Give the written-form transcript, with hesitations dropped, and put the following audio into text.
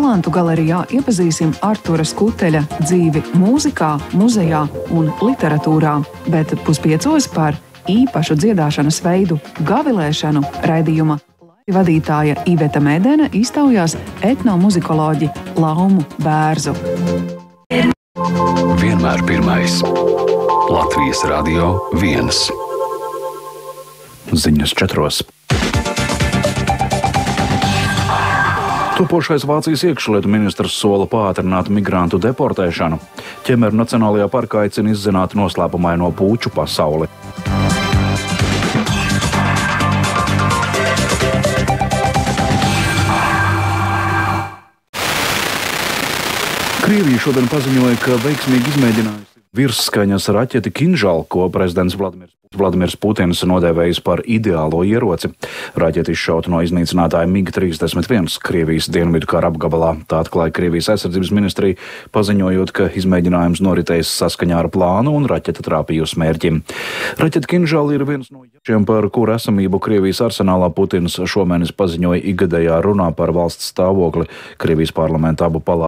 Talantu galerijā iepazīsim Artura Skuteļa dzīvi mūzikā, muzejā un literatūrā, bet 4:30 par īpašu dziedāšanas veidu gavilēšanu raidījuma vadītāja Iveta Mēdene iztaujās etnomuzikoloģi Laumu Bērzu. Vienmēr pirmais. Latvijas Radio 1. Ziņas 4. Topošais Vācijas iekšlietu ministrs sola pātrināt migrantu deportēšanu. Ķemeru Nacionālajā parkā aicina izzināt noslēpumaino puču pasauli. Krievija šodien paziņoja, ka veiksmīgi izmēģinājusi virsskaņas raķeti Kinžal, ko prezidents Vladimirs Putins nodēvējis par ideālo ieroci. Raķeti izšauta no iznīcinātāja MiG-31 Krievijas dienvidu kara apgabalā. Tā atklāja Krievijas aizsardzības ministrija, paziņojot, ka izmēģinājums noritējis saskaņā ar plānu un raķeta trāpīja uz mērķim. Raķeta Kinžal ir viens no ieročiem, par kuru esamību Krievijas arsenālā Putins šomēnes paziņoja ikgadējā runā par valsts stāvokli Krievijas parlamenta abu palātu